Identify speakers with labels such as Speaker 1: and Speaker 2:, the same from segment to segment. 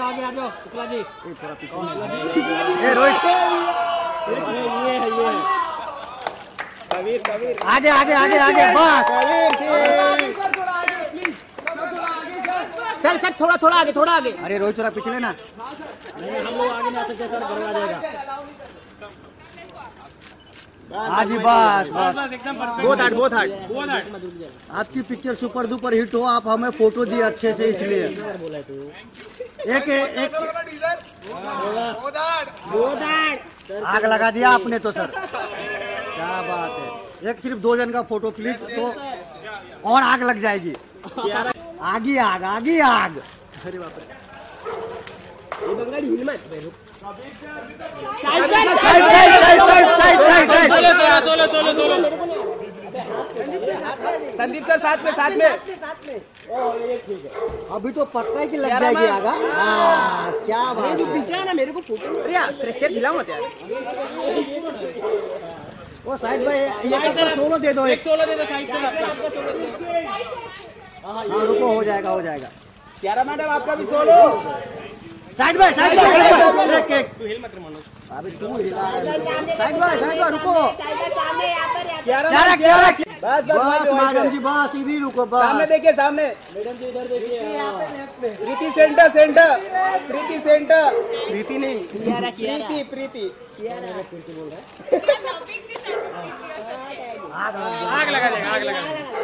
Speaker 1: आगे आ जाओ शुक्ला जी।
Speaker 2: रोहित
Speaker 1: कबीर
Speaker 2: आगे आगे आगे आगे बस।
Speaker 1: सर थोड़ा आगे।
Speaker 2: अरे रोहित थोड़ा पिछले ना।
Speaker 1: हम लोग आगे ना सकते सर, गड़बड़ आ जाएगा।
Speaker 2: हाँ जी बस
Speaker 1: एकदम
Speaker 2: बहुत हार्ड। आपकी पिक्चर सुपर डुपर हिट हो, आप हमें फोटो दिए अच्छे से, इसलिए एक आग लगा दिया आपने तो सर, क्या बात है। एक सिर्फ 2 जन का फोटो क्लिक तो और आग लग जाएगी। आगी आग।
Speaker 1: अरे बाप रे, ये बंगाली हिल मत। संदीप सर साथ में।
Speaker 2: अभी तो पक्का है कि लग जाएगी आग। क्या बात है।
Speaker 1: पीछे ना मेरे को फोटो। अरे यार प्रेशर हिलाओ मत यार।
Speaker 2: वो साइड में ये सोलो दे दो, एक
Speaker 1: सोलो दे दो साइड से।
Speaker 2: हाँ रुको, हो जाएगा।
Speaker 1: क्यारा मैडम आपका भी सोलो।
Speaker 2: साइड बाय एक
Speaker 1: तू हिल मत मनोज।
Speaker 2: अभी तू हिला। साइड बाय रुको।
Speaker 1: क्यारा बस
Speaker 2: मैडम जी बस इधर रुको बस।
Speaker 1: सामने देखिए, सामने मैडम जी इधर देखिए। प्रीति सेंटर। प्रीति नहीं, प्रीति बोल रहा है। आग लगा देगा।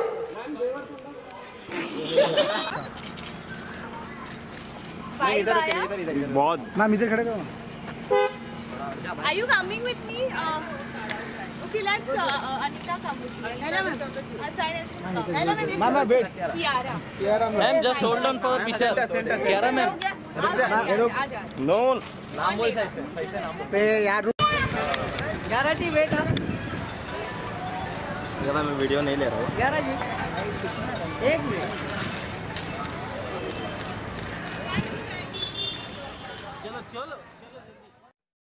Speaker 1: इधर बहुत
Speaker 2: मैम इधर खड़े करो।
Speaker 3: Are you coming with me? Okay, let's Anita come with me. Hello, ma'am. Hello, ma'am.
Speaker 2: Ma'am wait.
Speaker 3: Kiara.
Speaker 4: Ma'am just hold on for picture. Kiara ma'am
Speaker 1: no
Speaker 4: नाम बोल पैसे नाम बोल
Speaker 2: पे यार
Speaker 4: कियारा जी वेट।
Speaker 1: मैं वीडियो नहीं ले रहा हूँ।
Speaker 4: कियारा जी 1 मिनट। चलो